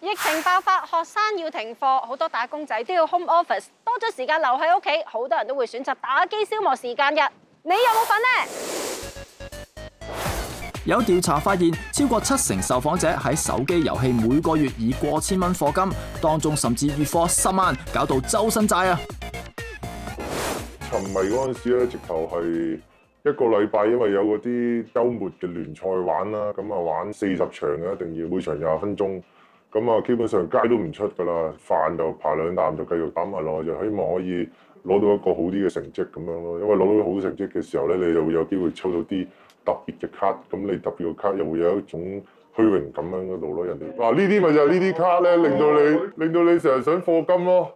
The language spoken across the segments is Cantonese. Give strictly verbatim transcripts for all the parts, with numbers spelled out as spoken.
疫情爆發，學生要停課，好多打工仔都要 home office， 多咗時間留喺屋企，好多人都會選擇打機消磨時間嘅。你有冇份呢？ 有調查發現，超過七成受訪者喺手機遊戲每個月以過千蚊課金，當中甚至月課十萬，搞到周身債啊！ 沉迷嗰陣時咧，直頭係一個禮拜，因為有嗰啲週末嘅聯賽玩啦，咁啊玩四十場嘅，一定要每場廿分鐘。咁啊，基本上街都唔出㗎啦，飯就扒兩啖就繼續打埋落去，就希望可以攞到一個好啲嘅成績咁樣咯。因為攞到好成績嘅時候咧，你就會有機會抽到啲特別嘅卡，咁你特別嘅卡又會有一種虛榮感喺嗰度咯。人哋嗱呢啲咪就係呢啲卡咧，令到你令到你成日想課金咯。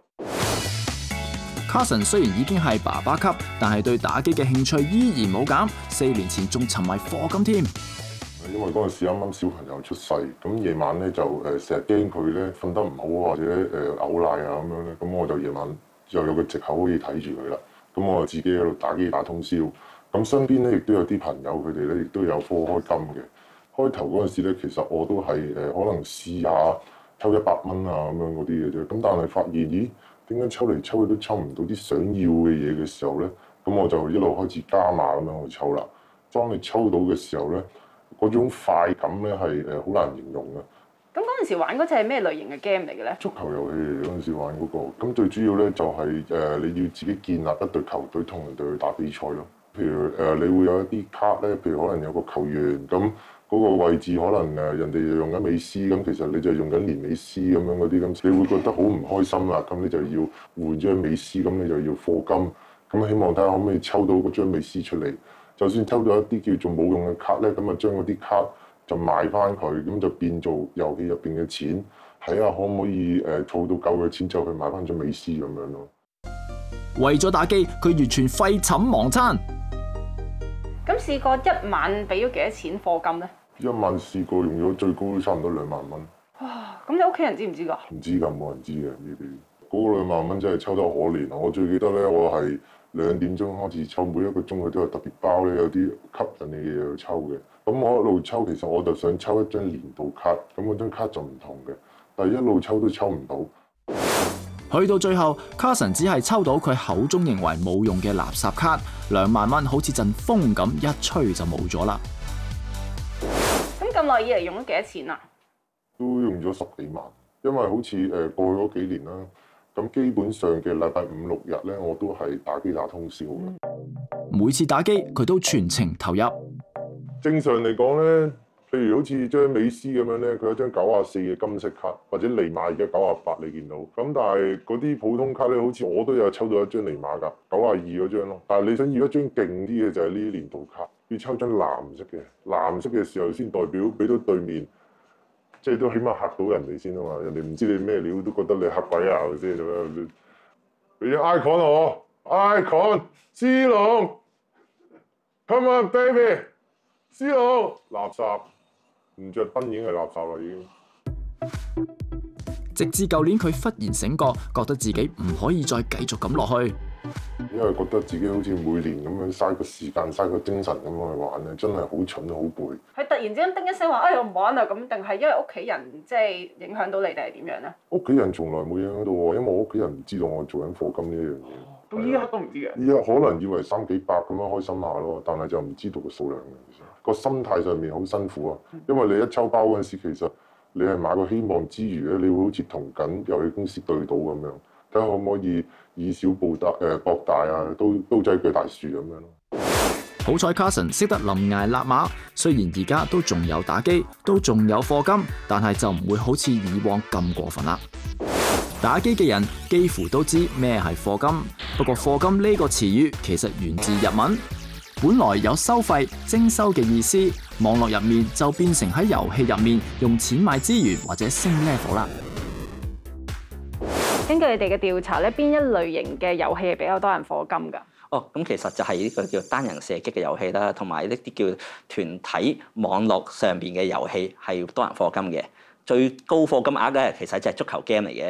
Carson 雖然已經係爸爸級，但係對打機嘅興趣依然冇減。四年前仲沉迷課金添。 因為嗰陣時啱啱小朋友出世，咁夜晚咧就誒成日驚佢咧瞓得唔好或者誒嘔奶啊咁樣咧，咁我就夜晚就有個藉口可以睇住佢啦。咁我就自己喺度打機打通宵。咁身邊咧亦都有啲朋友，佢哋咧亦都有課開金嘅。開頭嗰陣時咧，其實我都係誒可能試下抽一百蚊啊咁樣嗰啲嘅啫。咁但係發現咦，點解抽嚟抽去都抽唔到啲想要嘅嘢嘅時候咧？咁我就一路開始加碼咁樣去抽啦。當你抽到嘅時候咧，嗰種快感咧係誒好難形容嘅。 咁嗰陣時玩嗰隻係咩類型嘅 game 嚟嘅咧？ 足球遊戲嚟嗰陣時玩嗰個，咁最主要咧就係誒你要自己建立一隊球隊同人哋去打比賽咯。譬如誒，你會有一啲卡咧，譬如可能有個球員咁嗰個位置，可能誒人哋用緊美斯，咁其實你就用緊連美斯咁樣嗰啲咁，你會覺得好唔開心啦。咁你就要換張美斯，咁你就要課金，咁希望睇下可唔可以抽到嗰張美斯出嚟。就算抽到一啲叫做冇用嘅卡咧，咁啊將嗰啲卡就賣翻佢，咁就變做遊戲入邊嘅錢，睇下可唔可以誒儲到夠嘅錢就去買翻張美斯咁樣咯。 為咗打機，佢完全廢寢忘餐。 咁試過一晚俾咗幾多錢課金咧？ 一晚試過用咗最高都差唔多兩萬蚊。 哇！咁你屋企人知唔知㗎？ 唔知㗎，冇人知嘅呢啲。嗰個兩萬蚊真係抽得可憐啊！我最記得咧，我係兩點鐘開始抽，每一個鐘佢都有特別包咧，有啲吸引你嘅嘢去抽嘅。咁我一路抽，其實我就想抽一張年度卡，咁嗰張卡就唔同嘅，但係一路抽都抽唔到。 去到最後 ，Carson 只係抽到佢口中認為冇用嘅垃圾卡，兩萬蚊好似陣風咁一吹就冇咗啦。 咁咁耐以嚟用咗幾多錢啊？ 都用咗十幾萬，因為好似誒過去嗰幾年啦，咁基本上嘅禮拜五六日咧，我都係打機打通宵嘅。 每次打機佢都全程投入。 正常嚟講咧，譬如好似張美斯咁樣咧，佢有張九啊四嘅金色卡，或者尼馬而家九啊八你見到。咁但係嗰啲普通卡咧，好似我都有抽到一張尼馬㗎，九啊二嗰張咯。但係你想要一張勁啲嘅就係呢啲年度卡，要抽張藍色嘅，藍色嘅時候先代表俾到對面，即係都起碼嚇到人哋先啊嘛。人哋唔知你咩料，都覺得你黑鬼啊先咁樣。俾張 icon 我 icon 斯隆 ，come on baby， 斯隆垃圾。唔着燈已經係垃圾啦，已經。 直至舊年佢忽然醒覺，覺得自己唔可以再繼續咁落去。 因為覺得自己好似每年咁樣嘥個時間、嘥個精神咁樣去玩咧，真係好蠢好攰。 係突然之間叮一聲話：哎，我唔玩啦咁，定係因為屋企人即係影響到你，定係點樣咧？ 屋企人從來冇影響到我，因為我屋企人唔知道我做緊課金呢一樣嘢。 到依家都唔知嘅。 依家可能以為三幾百咁樣開心下咯，但係就唔知道個數量嘅。其實個心態上面好辛苦啊，因為你一抽包嗰陣時，其實你係買個希望之餘咧，你會好似同緊遊戲公司對賭咁樣，睇下可唔可以以小博大誒博大啊，都都擠鋸大樹咁樣咯。 好彩 Carson 識得臨崖勒馬，雖然而家都仲有打機，都仲有課金，但係就唔會好似以往咁過分啦。打機嘅人幾乎都知咩係課金，不過課金呢個詞語其實源自日文，本來有收費、徵收嘅意思，網絡入面就變成喺遊戲入面用錢買資源或者升 level 啦。 根據你哋嘅調查咧，邊一類型嘅遊戲係比較多人課金㗎？ 哦，咁其實就係呢個叫單人射擊嘅遊戲啦，同埋呢啲叫團體網絡上邊嘅遊戲係多人課金嘅。最高課金額咧，其實就係足球 game 嚟嘅。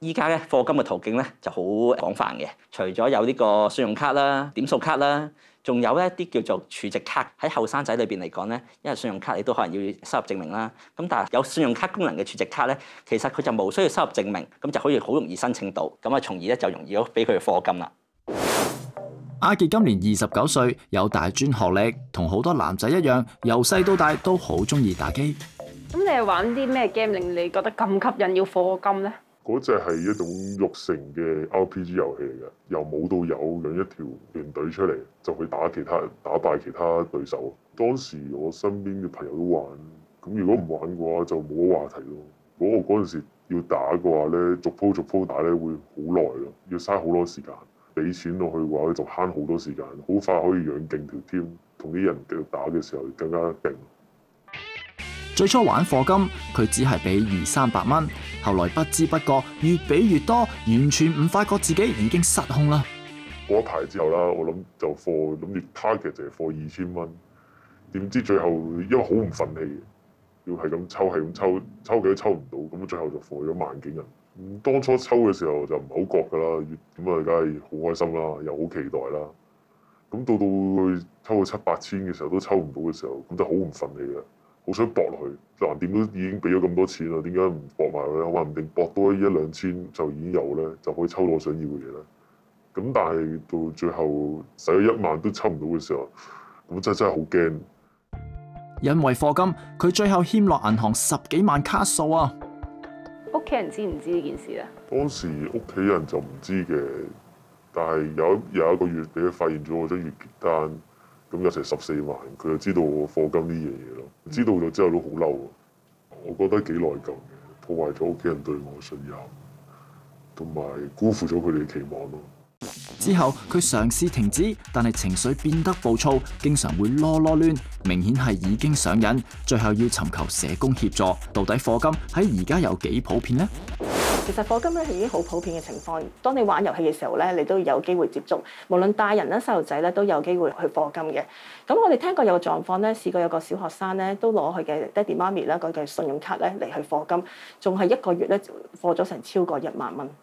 依家咧課金嘅途徑咧就好廣泛嘅，除咗有呢個信用卡啦、點數卡啦，仲有一啲叫做儲值卡。喺後生仔裏邊嚟講咧，因為信用卡你都可能要收入證明啦。咁但係有信用卡功能嘅儲值卡咧，其實佢就冇需要收入證明，咁就可以好容易申請到，咁啊從而咧就容易咗俾佢課金啦。 阿傑今年二十九歲，有大專學歷，同好多男仔一樣，由細到大都好中意打機。 咁你係玩啲咩 game 令你覺得咁吸引要課金咧？ 嗰隻係一種育成嘅 R P G 遊戲嚟嘅，由冇到有，養一條團隊出嚟，就去打其他人，打敗其他對手。當時我身邊嘅朋友都玩，咁如果唔玩嘅話就冇乜話題咯。如果我嗰陣時要打嘅話咧，逐鋪逐鋪打咧會好耐咯，要嘥好多時間。俾錢落去嘅話就慳好多時間，好快可以養勁條 team，同啲人繼續打嘅時候更加勁。 最初玩課金，佢只係俾二三百蚊，後來不知不覺越俾越多，完全唔發覺自己已經失控啦。 過一排之後啦，我諗就課諗住 target 就係課二千蚊，點知最後因為好唔憤氣，要係咁抽係咁抽，抽幾都抽唔到，咁最後就課咗萬幾人。咁當初抽嘅時候就唔係好覺㗎啦，咁啊梗係好開心啦，又好期待啦。咁到到去抽到七八千嘅時候都抽唔到嘅時候，咁就好唔憤氣啦。好想搏落去，橫掂都已經俾咗咁多錢啦，點解唔搏埋佢咧？話唔定搏多一兩千就已經有咧，就可以抽到我想要嘅嘢啦。咁但係到最後使咗一萬都抽唔到嘅時候，咁真真係好驚。 因為課金，佢最後欠落銀行十幾萬卡數啊！ 屋企人知唔知呢件事咧？ 當時屋企人就唔知嘅，但係有有一個月俾佢發現咗我張月結單。咁有成十四萬，佢就知道我課金呢樣嘢咯。知道咗之後都好嬲，我覺得幾內疚嘅，破壞咗屋企人對我嘅信任，同埋辜負咗佢哋嘅期望咯。 之後佢嘗試停止，但係情緒變得暴躁，經常會囉囉攣，明顯係已經上癮。最後要尋求社工協助。到底課金喺而家有幾普遍呢？ 其實課金咧係已經好普遍嘅情況。當你玩遊戲嘅時候咧，你都有機會接觸，無論大人啦、細路仔咧都有機會去課金嘅。咁我哋聽過有個狀況咧，試過有個小學生咧都攞佢嘅爹哋媽咪啦嗰個信用卡咧嚟去課金，仲係一個月咧課咗成超過一萬蚊。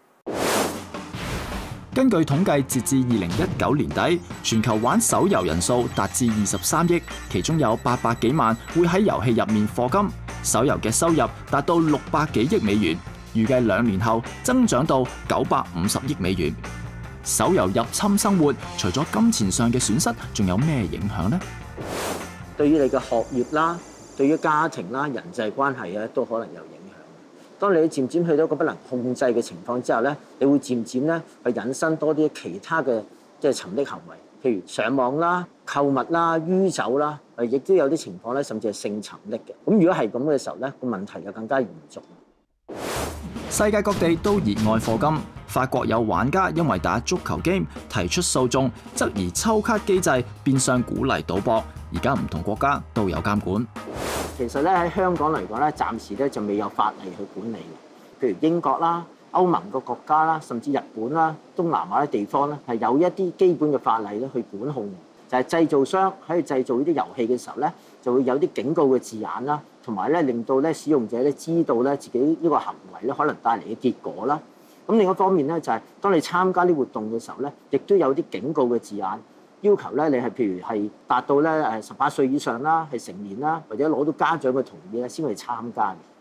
根據統計，截至二零一九年底，全球玩手遊人數達至二十三億，其中有八百幾萬會喺遊戲入面課金。手遊嘅收入達到六百幾億美元。預計兩年後增長到九百五十億美元。手遊入侵生活，除咗金錢上嘅損失，仲有咩影響呢？ 對於你嘅學業啦，對於家庭啦、人際關係咧，都可能有影響。當你漸漸去到一個不能控制嘅情況之後咧，你會漸漸咧去引申多啲其他嘅即係沉溺行為，譬如上網啦、購物啦、酗酒啦，誒亦都有啲情況咧，甚至係性沉溺嘅。咁如果係咁嘅時候咧，個問題就更加嚴重。 世界各地都熱愛課金。法國有玩家因為打足球 game 提出訴訟，質疑抽卡機制變相鼓勵賭博。而家唔同國家都有監管。 其實咧喺香港嚟講咧，暫時咧就未有法例去管理嘅。譬如英國啦、歐盟個國家啦，甚至日本啦、東南亞啲地方咧，係有一啲基本嘅法例咧去管控。就係製造商喺度製造呢啲遊戲嘅時候咧，就會有啲警告嘅字眼啦，同埋咧令到咧使用者咧知道咧自己呢個行為咧可能帶嚟嘅結果啦。咁另一方面咧就係當你參加啲活動嘅時候咧，亦都有啲警告嘅字眼，要求咧你係譬如係達到咧誒十八歲以上啦，係成年啦，或者攞到家長嘅同意咧先去參加嘅。